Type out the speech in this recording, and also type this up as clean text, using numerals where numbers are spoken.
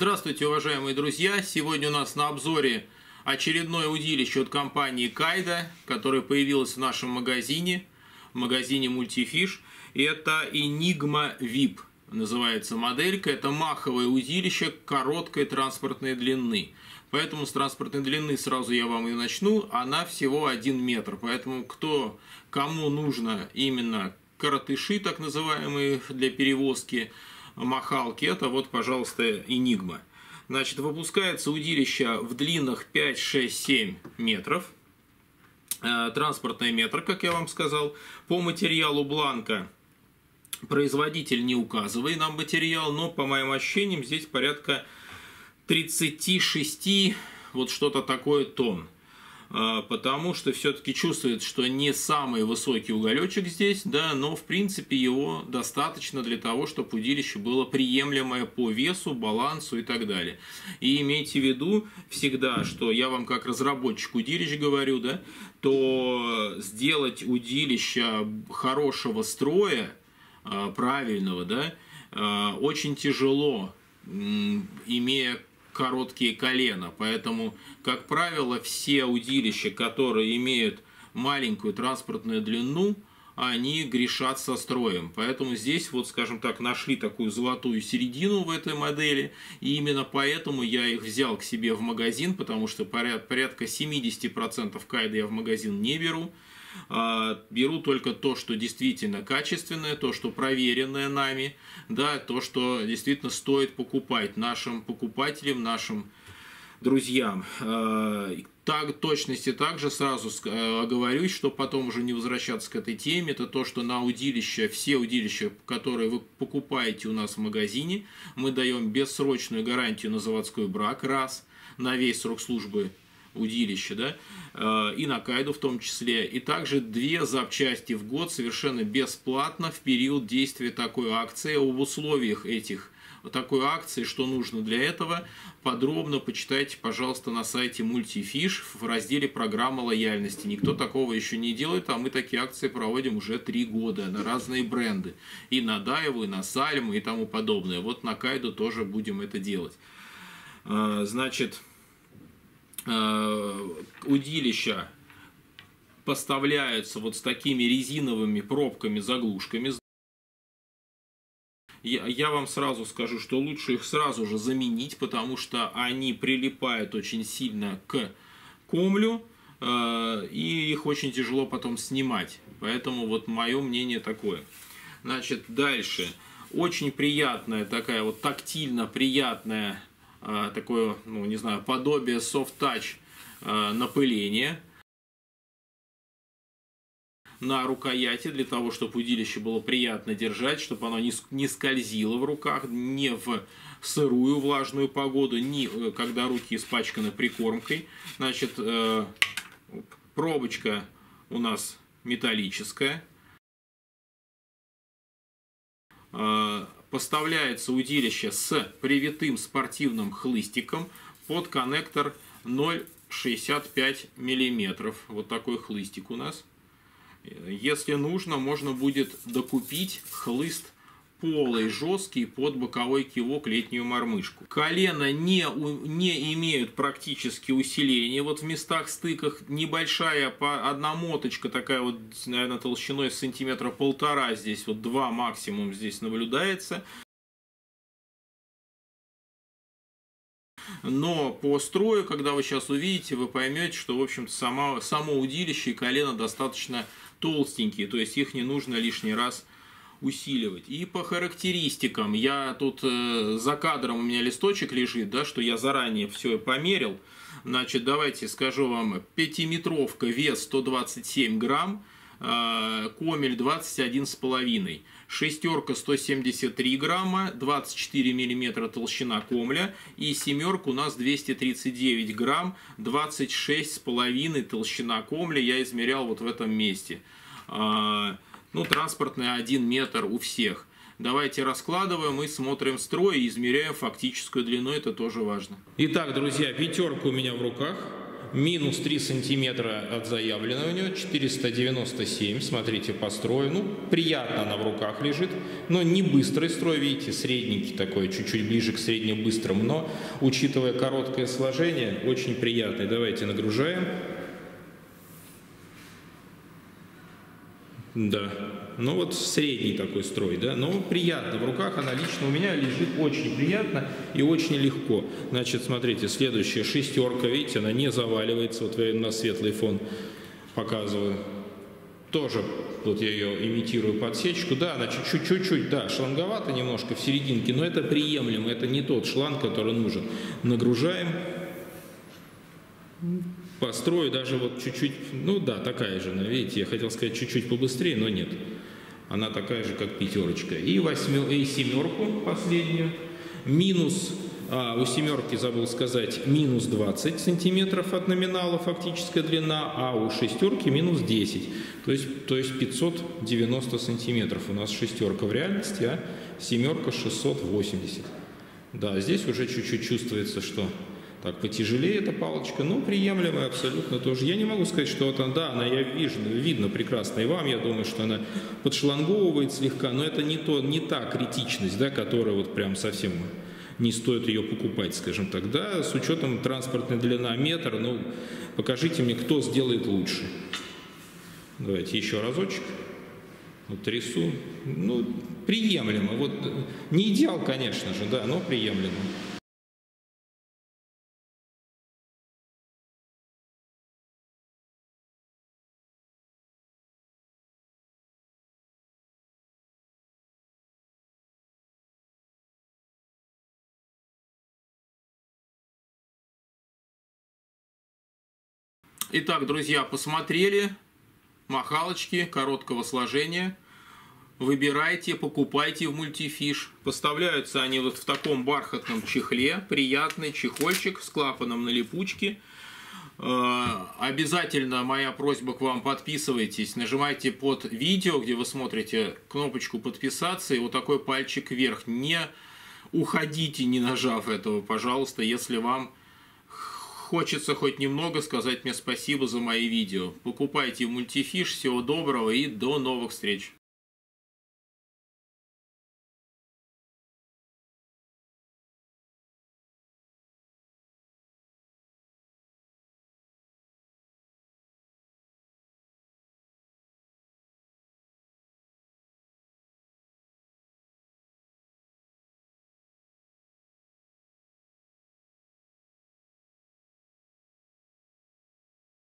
Здравствуйте, уважаемые друзья! Сегодня у нас на обзоре очередное удилище от компании Kaido, которое появилось в нашем магазине, в магазине Multifish. Это Enigma VIP, называется моделька. Это маховое удилище короткой транспортной длины. Поэтому с транспортной длины сразу я вам и начну. Она всего 1 метр. Поэтому кому нужно именно коротыши, так называемые, для перевозки, махалки, это вот, пожалуйста, Enigma. Значит, выпускается удилище в длинах 5, 6, 7 метров. Транспортный метр, как я вам сказал. По материалу бланка производитель не указывает нам материал, но по моим ощущениям здесь порядка 36, вот что-то такое тонн. Потому что все-таки чувствует, что не самый высокий уголечек здесь, да, но в принципе его достаточно для того, чтобы удилище было приемлемое по весу, балансу и так далее. И имейте в виду всегда, что я вам как разработчик удилищ говорю, да, то сделать удилище хорошего строя, правильного, да, очень тяжело, имея короткие колена, поэтому, как правило, все удилища, которые имеют маленькую транспортную длину, они грешат со строем. Поэтому здесь, вот, скажем так, нашли такую золотую середину в этой модели, и именно поэтому я их взял к себе в магазин, потому что порядка 70% Kaido я в магазин не беру. Беру только то, что действительно качественное, то, что проверенное нами, да, то, что действительно стоит покупать нашим покупателям, нашим друзьям. Так, точности также сразу оговорюсь, чтобы потом уже не возвращаться к этой теме, это то, что на удилища, все удилища, которые вы покупаете у нас в магазине, мы даем бессрочную гарантию на заводской брак, раз, на весь срок службы удилища, да, и на Kaido в том числе, и также 2 запчасти в год совершенно бесплатно в период действия такой акции. Об условиях такой акции, что нужно для этого, подробно почитайте, пожалуйста, на сайте Multifish в разделе «Программа лояльности». Никто такого еще не делает, а мы такие акции проводим уже 3 года на разные бренды, и на Daiwa, и на Salmo, и тому подобное. Вот на Kaido тоже будем это делать. Значит, удилища поставляются вот с такими резиновыми пробками-заглушками. Я вам сразу скажу, что лучше их сразу же заменить, потому что они прилипают очень сильно к комлю, и их очень тяжело потом снимать. Поэтому вот мое мнение такое. Значит, дальше. Очень приятная такая вот тактильно приятная такое, ну, не знаю, подобие soft-touch напыления на рукояти, для того, чтобы удилище было приятно держать, чтобы оно не скользило в руках, не в сырую влажную погоду, ни когда руки испачканы прикормкой. Значит, пробочка у нас металлическая. Поставляется удилище с привитым спортивным хлыстиком под коннектор 0,65 мм. Вот такой хлыстик у нас. Если нужно, можно будет докупить хлыст полый, жесткий, под боковой кивок, летнюю мормышку. Колена не имеют практически усиления. Вот в местах стыках небольшая, одна моточка такая вот, наверное, толщиной сантиметра 1,5. Здесь вот 2 максимум здесь наблюдается. Но по строю, когда вы сейчас увидите, вы поймете, что, в общем-то, само удилище и колено достаточно толстенькие. То есть их не нужно лишний раз усиливать. И по характеристикам, я тут за кадром у меня листочек лежит, да, что я заранее все померил. Значит, давайте скажу вам, 5-метровка, вес 127 грамм, комель 21,5, шестерка 173 грамма, 24 миллиметра толщина комля, и семерка у нас 239 грамм, 26,5 толщина комля, я измерял вот в этом месте. Ну, транспортная 1 метр у всех. Давайте раскладываем и смотрим строй и измеряем фактическую длину, это тоже важно. Итак, друзья, 5 у меня в руках. Минус 3 сантиметра от заявленного у него, 497, смотрите, по строю. Ну, приятно она в руках лежит, но не быстрый строй, видите, средненький такой, чуть-чуть ближе к среднебыстрому, но, учитывая короткое сложение, очень приятный. Давайте нагружаем. Да, ну вот средний такой строй, да, но приятно в руках, она лично у меня лежит очень приятно и очень легко. Значит, смотрите, следующая шестерка, видите, она не заваливается, вот я на светлый фон показываю. Тоже, вот я ее имитирую подсечку, да, она чуть-чуть, да, шланговато немножко в серединке, но это приемлемо, это не тот шланг, который нужен. Нагружаем. По строю даже вот чуть-чуть, ну да, такая же, видите, я хотел сказать чуть-чуть побыстрее, но нет. Она такая же, как пятерочка. И семерку последнюю. Минус, у семерки забыл сказать, минус 20 сантиметров от номинала фактическая длина, а у шестерки минус 10. То есть 590 сантиметров у нас шестерка в реальности, а семерка 680. Да, здесь уже чуть-чуть чувствуется, что... Так, потяжелее эта палочка, но приемлемая абсолютно тоже. Я не могу сказать, что вот она, да, она видно прекрасно и вам, я думаю, что она подшланговывает слегка, но это не та критичность, да, которая вот прям совсем не стоит ее покупать, скажем так. Да, с учетом транспортной длина метр, ну, покажите мне, кто сделает лучше. Давайте еще разочек. Вот трясу. Ну, приемлемо. Вот, не идеал, конечно же, да, но приемлемо. Итак, друзья, посмотрели махалочки короткого сложения. Выбирайте, покупайте в Multifish. Поставляются они вот в таком бархатном чехле. Приятный чехольчик с клапаном на липучке. Обязательно моя просьба к вам: подписывайтесь, нажимайте под видео, где вы смотрите, кнопочку подписаться, и вот такой пальчик вверх. Не уходите, не нажав этого, пожалуйста, если вам хочется хоть немного сказать мне спасибо за мои видео. Покупайте в Multifish. Всего доброго и до новых встреч.